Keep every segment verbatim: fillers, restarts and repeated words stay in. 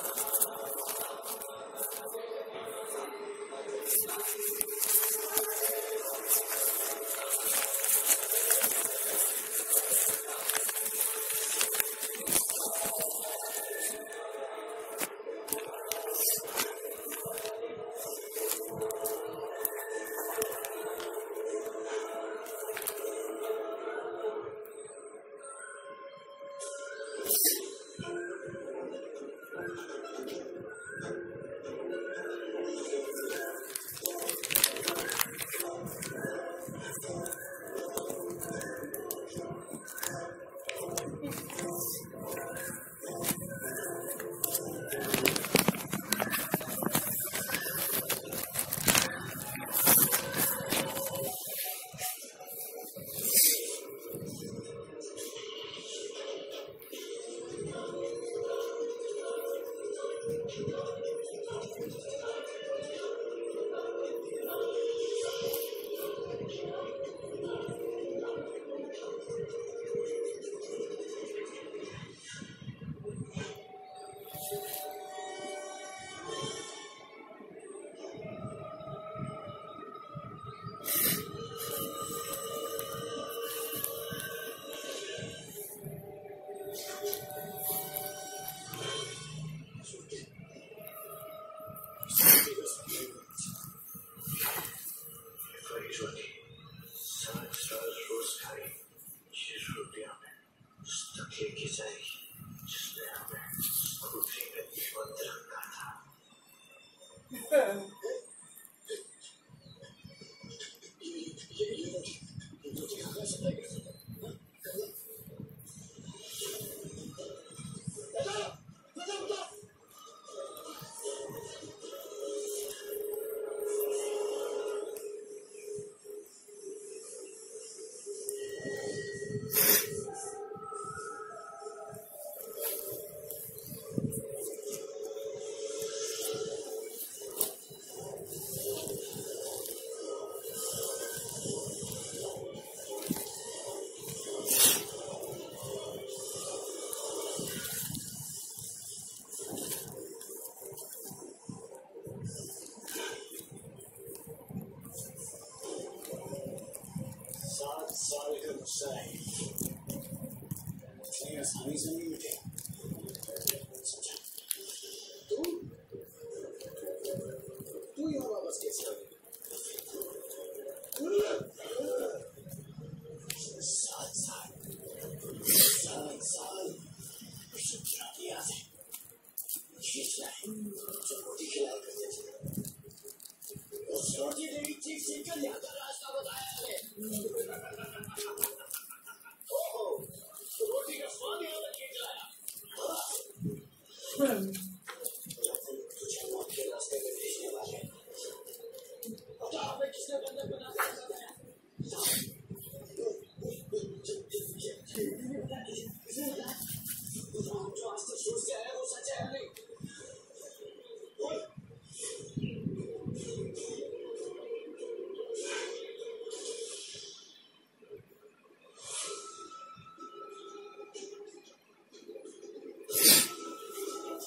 say. Clear signs of muting. तू तू यहाँ वापस कैसे आ गई? सात साल सात साल उसे क्या दिया है? खींचना है जो रोटी खिलाया करते थे। उस रोटी ने भी ठीक से कर लिया था रास्ता बताया है। ओह रोटी का स्वाद यहाँ तक खींच लाया। तुझे मौत के रास्ते में भेजने वाले बता हमें किसने बंधक बना के रखा है? जो आज तक सोच के आया वो सच है नहीं।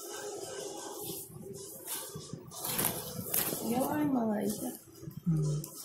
Yo, I'm Malaysia.